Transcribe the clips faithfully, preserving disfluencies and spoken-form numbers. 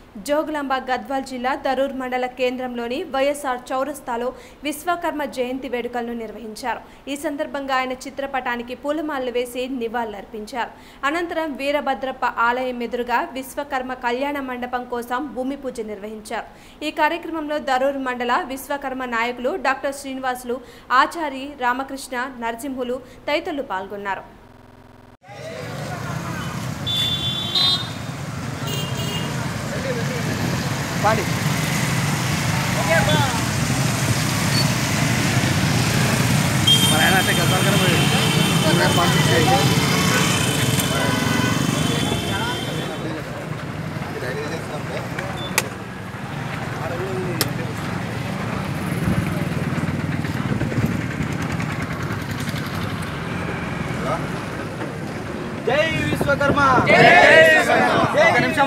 జోగులాంబ గద్వాల్ జిల్లా దరూర్ మండల కేంద్రంలోని వైఎస్ఆర్ చౌరస్తాలో విశ్వకర్మ జయంతి వేడుకలను నిర్వహించారు. ఈ సందర్భంగా ఆయన చిత్రపటానికి పూలమాలలు వేసి నివాళులర్పించారు. అనంతరం వీరభద్రప్ప ఆలయం ఎదురుగా విశ్వకర్మ కళ్యాణ మండపం కోసం భూమి పూజ నిర్వహించారు. ఈ కార్యక్రమంలో దరూర్ మండల విశ్వకర్మ నాయకులు డాక్టర్ శ్రీనివాసులు, ఆచారి రామకృష్ణ, నరసింహులు తదితరులు పాల్గొన్నారు. पानी मराठा गद्वाल कर जय विश्वकर्मा जय विश्वकर्मा एक निमिषम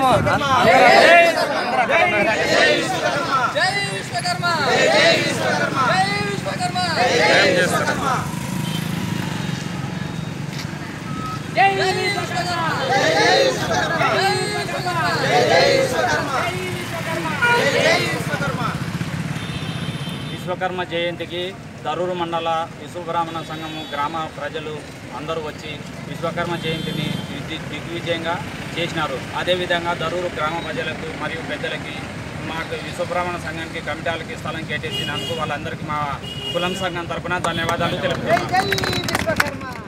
విశ్వకర్మ జయంతికి దరూరు మండల విశ్వబ్రాహ్మణ సంఘము గ్రామ ప్రజలు అందరూ వచ్చి విశ్వకర్మ జయంతిని దిగ్విజయంగా చేసినారు. అదేవిధంగా దరూరు గ్రామ ప్రజలకు మరియు పెద్దలకి మాకు విశ్వబ్రాహ్మణ సంఘానికి కమిటీలకి స్థలం కేటాయించినందుకు వాళ్ళందరికీ మా కులం సంఘం తరఫున ధన్యవాదాలు తెలుపుతున్నాను.